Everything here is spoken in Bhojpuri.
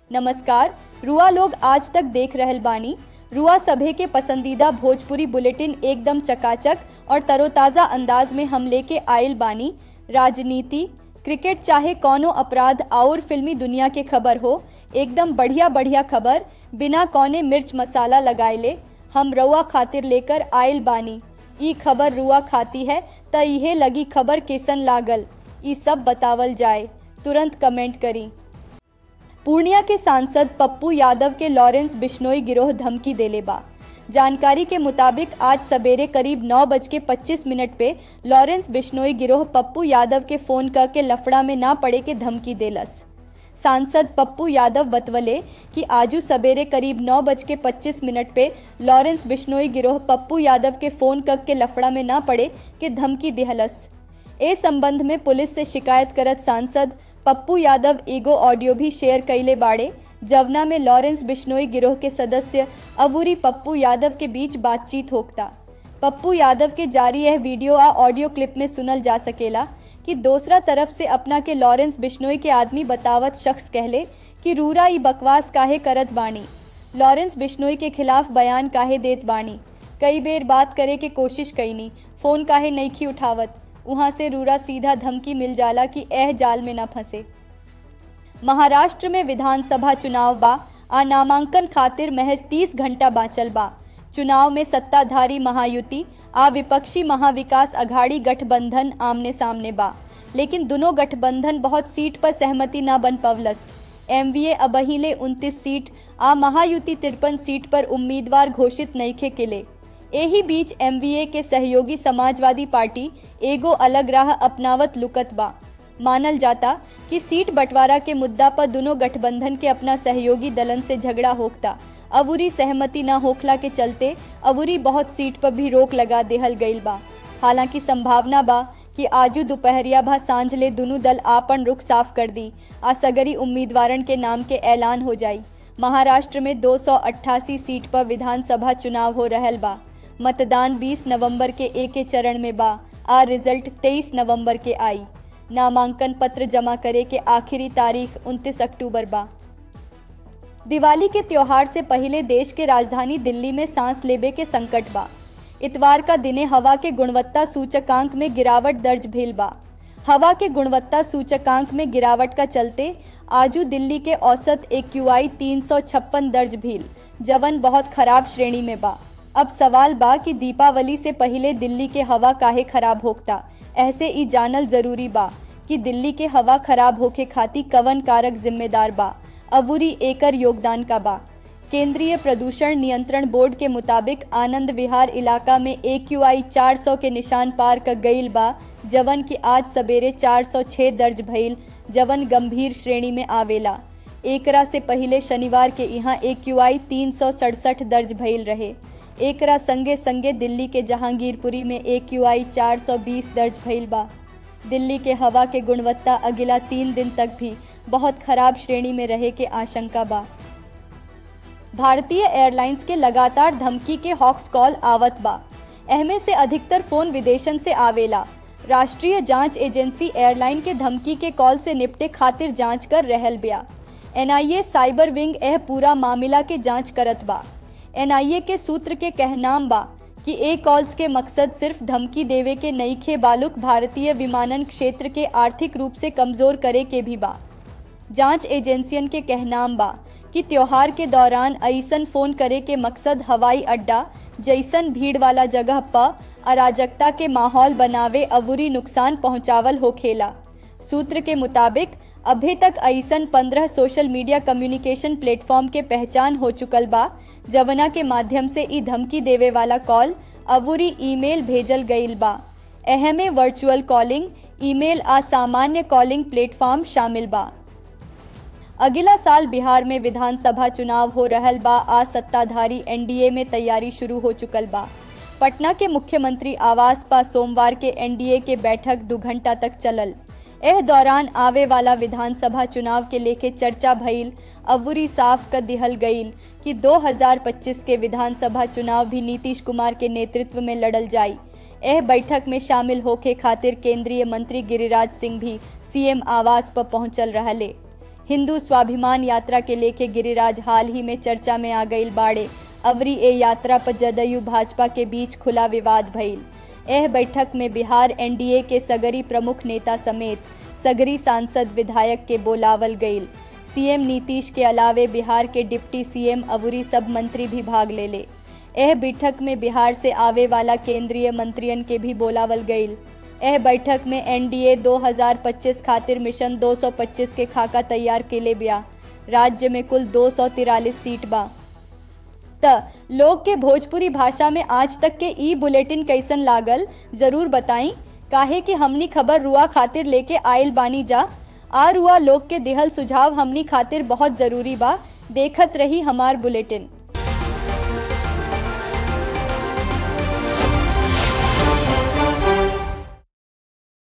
नमस्कार। रुआ लोग आज तक देख रहल बानी। रुआ सभे के पसंदीदा भोजपुरी बुलेटिन एकदम चकाचक और तरोताज़ा अंदाज में हम लेके आयल बानी। राजनीति, क्रिकेट चाहे कौनो अपराध और फिल्मी दुनिया के खबर हो, एकदम बढ़िया बढ़िया खबर बिना कौने मिर्च मसाला लगाएले हम रुआ खातिर लेकर आयल बानी। ई खबर रुआ खाती है त इहे लगी खबर कैसन लागल, ई सब बतावल जाए। तुरंत कमेंट करी। पूर्णिया के सांसद पप्पू यादव के लॉरेंस बिश्नोई गिरोह धमकी देले बा। जानकारी के मुताबिक आज सवेरे करीब 9:25 पे लॉरेंस बिश्नोई गिरोह पप्पू यादव के फोन करके लफड़ा में ना पड़े के धमकी देलस। सांसद पप्पू यादव बतवले कि आजू सवेरे करीब 9:25 पे लॉरेंस बिश्नोई गिरोह पप्पू यादव के फोन करके लफड़ा में ना पड़े के धमकी दिहलस। ए संबंध में पुलिस से शिकायत करत सांसद पप्पू यादव एगो ऑडियो भी शेयर कैले बाड़े, जवना में लॉरेंस बिश्नोई गिरोह के सदस्य अबूरी पप्पू यादव के बीच बातचीत होता। पप्पू यादव के जारी यह वीडियो आ ऑडियो क्लिप में सुनल जा सकेला कि दूसरा तरफ से अपना के लॉरेंस बिश्नोई के आदमी बतावत शख्स कहले कि रूरा ई बकवास काहे करत बानी, लॉरेंस बिश्नोई के खिलाफ बयान काहे देत बानी, कई बेर बात करे के कोशिश कईनी, फोन काहे नईखी उठावत। वहां से रूरा सीधा धमकी मिल जाला कि एह जाल में न फंसे। महाराष्ट्र में विधानसभा चुनाव बा आ नामांकन खातिर महज 30 घंटा बाँचल बा। चुनाव में सत्ताधारी महायुति आ विपक्षी महाविकास अघाड़ी गठबंधन आमने सामने बा, लेकिन दोनों गठबंधन बहुत सीट पर सहमति न बन पवलस। एमवीए अबहिले 29 सीट आ महायुति 53 सीट पर उम्मीदवार घोषित नईखे किले। एही बीच एमवीए के सहयोगी समाजवादी पार्टी एगो अलग राह अपनावत लुकत बा। मानल जाता कि सीट बंटवारा के मुद्दा पर दोनों गठबंधन के अपना सहयोगी दलन से झगड़ा होता। अबूरी सहमति न होखला के चलते अबूरी बहुत सीट पर भी रोक लगा देहल गईल बा। हालांकि संभावना बा कि आजू दोपहरिया भा सांझ ले दोनों दल आपन रुख साफ कर दी आ सगरी उम्मीदवारन के नाम के ऐलान हो जाई। महाराष्ट्र में 288 सीट पर विधानसभा चुनाव हो रहल बा। मतदान 20 नवंबर के एक चरण में बा आ रिजल्ट 23 नवंबर के आई। नामांकन पत्र जमा करे के आखिरी तारीख 29 अक्टूबर बा। दिवाली के त्योहार से पहले देश के राजधानी दिल्ली में सांस लेबे के संकट बा। इतवार का दिने हवा के गुणवत्ता सूचकांक में गिरावट दर्ज भेल बा। हवा के गुणवत्ता सूचकांक में गिरावट का चलते आजू दिल्ली के औसत AQI 356 दर्ज भेल, जवन बहुत खराब श्रेणी में बा। अब सवाल बा कि दीपावली से पहले दिल्ली के हवा काहे खराब होता। ऐसे ई जानल जरूरी बा कि दिल्ली के हवा खराब होके खाती कवन कारक जिम्मेदार बा, अबूरी एकर योगदान का बा। केंद्रीय प्रदूषण नियंत्रण बोर्ड के मुताबिक आनंद विहार इलाका में AQI 400 के निशान पार कर गईल बा, जवन की आज सवेरे 406 दर्ज भइल, जवन गंभीर श्रेणी में आवेला। एकरा से पहले शनिवार के यहाँ AQI 367 दर्ज भइल रहे। एकरा संगे संगे दिल्ली के जहांगीरपुरी में AQI 420 दर्ज भइल बा। दिल्ली के हवा के गुणवत्ता अगला 3 दिन तक भी बहुत खराब श्रेणी में रहे के आशंका बा। भारतीय एयरलाइंस के लगातार धमकी के हॉक्स कॉल आवत बा। एहमे से अधिकतर फोन विदेशन से आवेला। राष्ट्रीय जांच एजेंसी एयरलाइन के धमकी के कॉल से निपटे खातिर जांच कर रहल बिया। NIA साइबर विंग एह पूरा मामला के जांच करत बा। NIA के सूत्र के कहनाम बा कि ए कॉल्स के मकसद सिर्फ धमकी देवे के नईखे बालुक भारतीय विमानन क्षेत्र के आर्थिक रूप से कमजोर करे के भी बा। जांच एजेंसियन के कहनाम बा कि त्योहार के दौरान अइसन फोन करे के मकसद हवाई अड्डा जैसन भीड़ वाला जगह पर अराजकता के माहौल बनावे अबूरी नुकसान पहुंचावल होखेला। सूत्र के मुताबिक अभी तक अइसन 15 सोशल मीडिया कम्युनिकेशन प्लेटफॉर्म के पहचान हो चुकल बा, जवना के माध्यम से ई धमकी देवे वाला कॉल अबूरी ईमेल भेजल गईल बा। एहमे वर्चुअल कॉलिंग, ईमेल आ सामान्य कॉलिंग प्लेटफॉर्म शामिल बा। अगला साल बिहार में विधानसभा चुनाव हो रहल बा आ सत्ताधारी NDA में तैयारी शुरू हो चुकल बा। पटना के मुख्यमंत्री आवास पर सोमवार के NDA के बैठक 2 घंटा तक चलल। एह दौरान आवे वाला विधानसभा चुनाव के लेके चर्चा भइल। अबूरी साफ कर दिहल गईल कि 2025 के विधानसभा चुनाव भी नीतीश कुमार के नेतृत्व में लड़ल जाई। एह बैठक में शामिल होके खातिर केंद्रीय मंत्री गिरिराज सिंह भी CM आवास पर पहुंचल रहले। हिंदू स्वाभिमान यात्रा के लेके गिरिराज हाल ही में चर्चा में आ गईल बाड़े। अवरी ए यात्रा पर जदयू भाजपा के बीच खुला विवाद भइल। एह बैठक में बिहार एनडीए के सगरी प्रमुख नेता समेत सगरी सांसद विधायक के बोलावल गईल। सीएम नीतीश के अलावे बिहार के डिप्टी सीएम अवरी सब मंत्री भी भाग ले। एह बैठक में बिहार से आवे वाला केंद्रीय मंत्रियन के भी बोलावल गईल। एह बैठक में एनडीए 2025 खातिर मिशन 225 के खाका तैयार केले बिया। राज्य में कुल 243 सीट बा। लोग के भोजपुरी भाषा में आज तक के ई बुलेटिन कैसन लागल जरूर बताई, काहे कि हमनी खबर रुआ खातिर लेके आयल बानी जा। रुआ लोग के दिहल सुझाव हमनी खातिर बहुत जरूरी बा। देखत रही हमार बुलेटिन।